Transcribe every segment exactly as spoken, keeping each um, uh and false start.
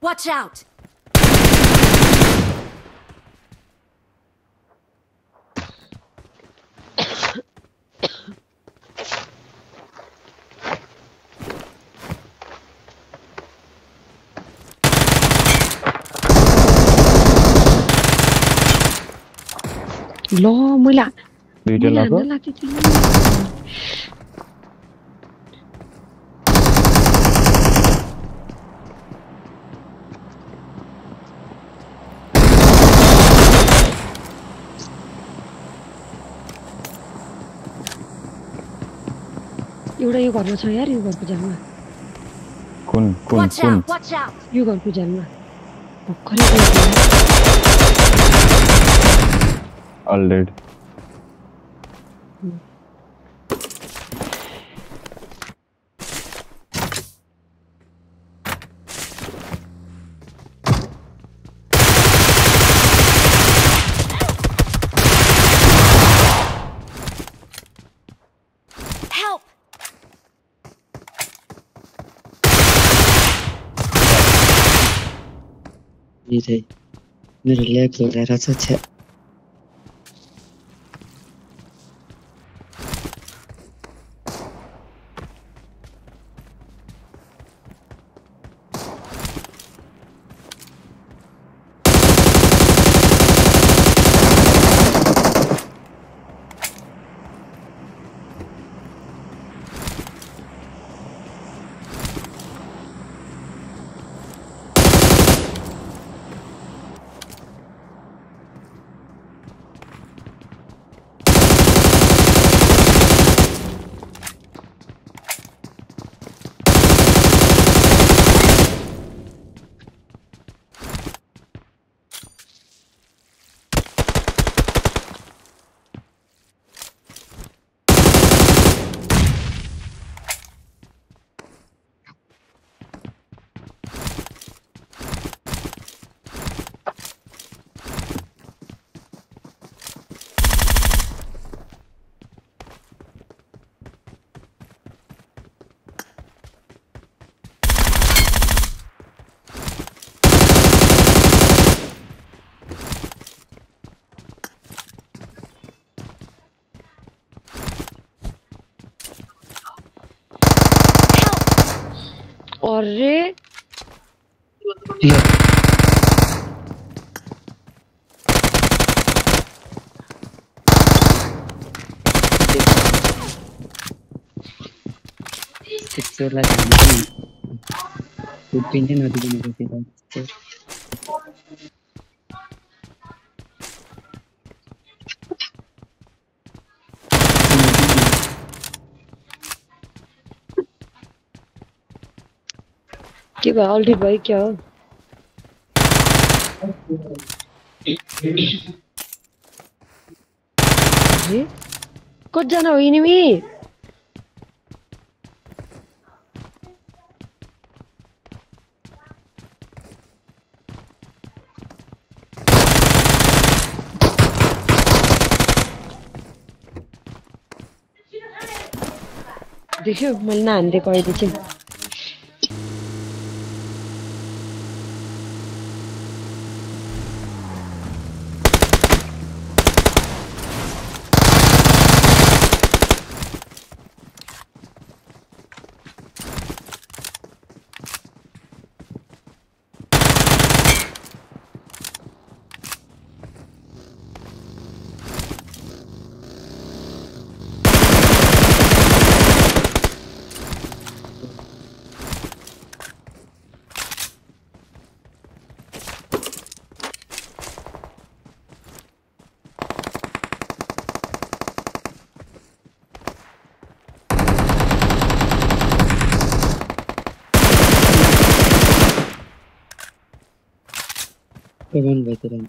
Watch out! Lo, mula. Video Mula lako? na lagi tu. एउटा यो घरमा छ यार यो घरको जालमा कुन कुन Watch कुन out! Watch out! यो घरको जालमा भर्खरै गयो all dead Help! Như thế, như là lẽ của đại ra rất chậm. अरे Iya. Kecil lagi. Kupingnya nanti gimana sih? के भयो अल्टी भयो क्या हो अरे कतिजना हो इनिमी देख्यो मैले नहानिदिएको अहिले चाहिँ Kawan veteran.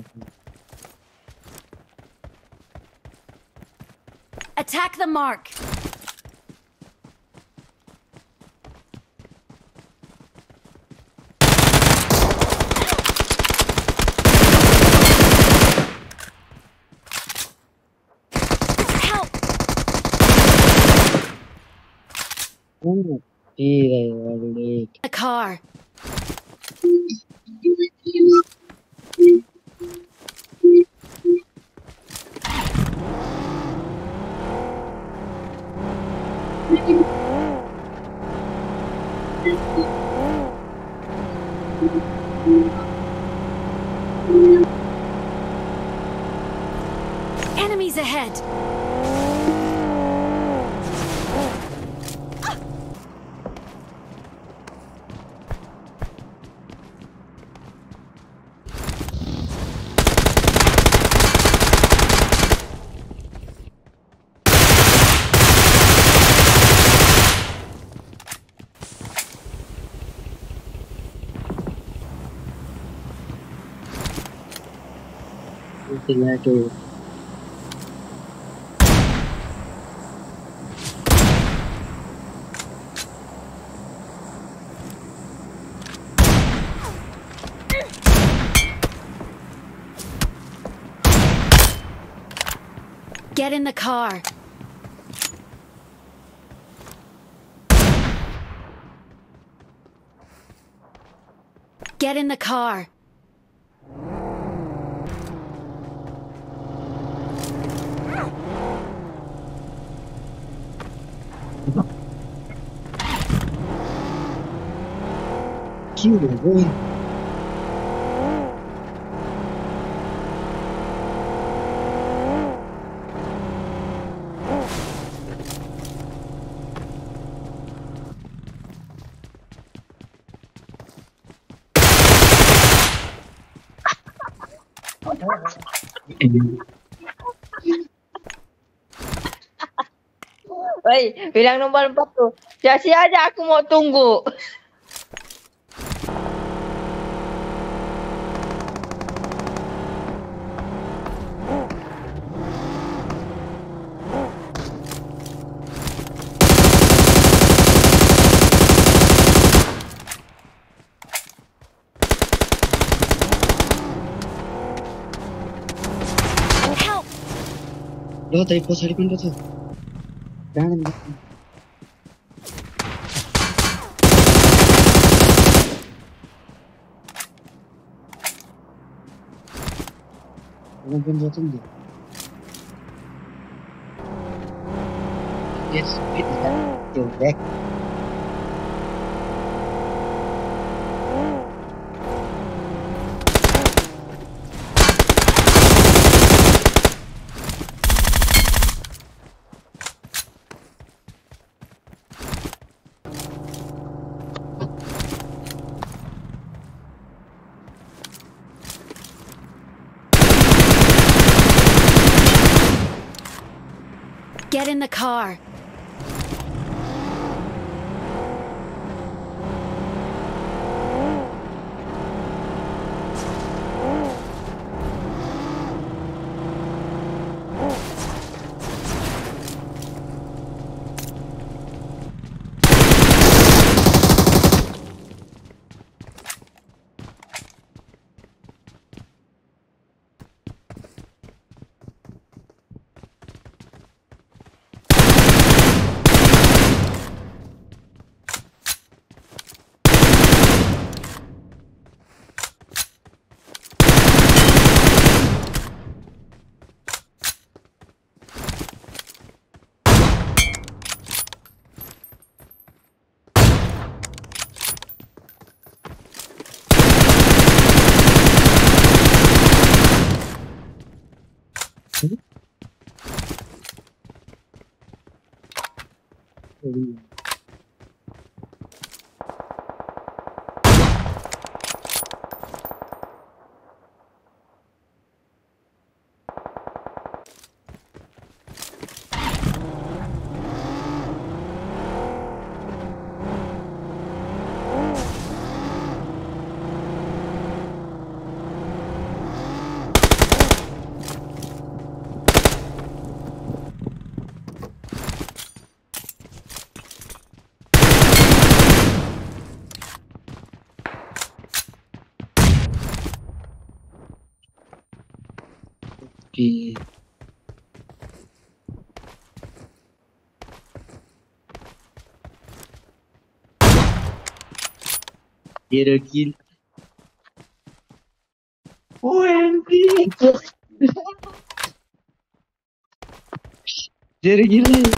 Attack the mark! Help! Oh, iya, iya, A car. Enemies ahead! Tomato. Get in the car. Get in the car. Cute, boy. Woi, bilang nombor empat tuh. Jasi aja aku mau tunggu. Help! Lo tadi pos hari pintu tuh. Jangan. Jangan pintu tuh. Yes, it is that. You're back. Get in the car. Di Dia ada kill. O M G. Jadi gila.